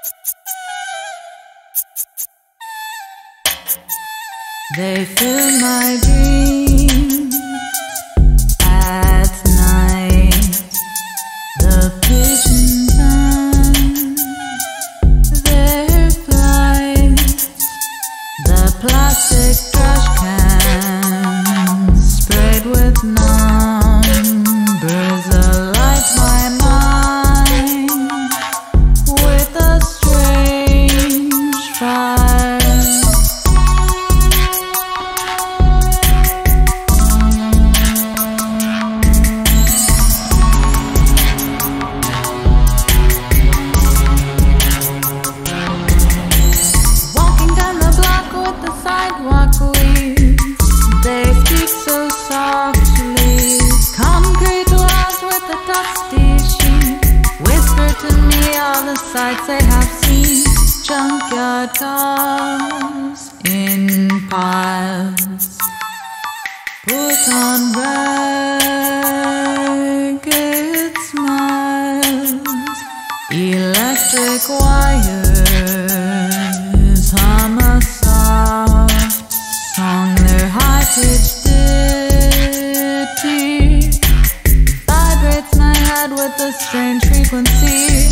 They fill my dreams at night. The pigeon time, their flight. The plastic trash cans sprayed with numbers alight my mind with a strange fire. They speak so softly, concrete walls with a dusty sheen, whisper to me all the sights they have seen. Junkyard cars in piles, put on ragged smiles, electric wires hum a soft song, their high-pitched ditty vibrates my head with a strange frequency.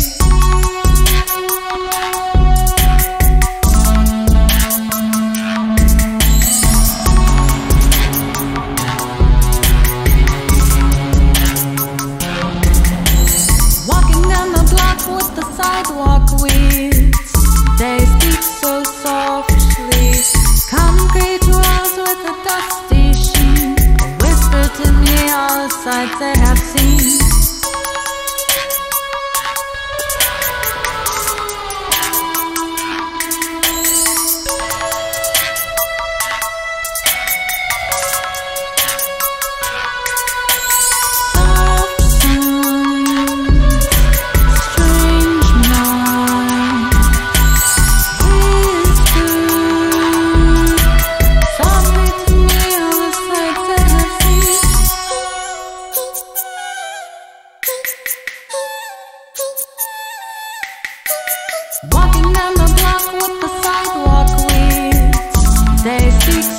Walking down the block with the sidewalk weeds, they speak so softly, concrete walls with a dusty sheen, whisper to me all the sights they have seen. Soft sounds, strange minds, softly to me all the sights that I've seen. Walking down the block with the sidewalk weeds, they speak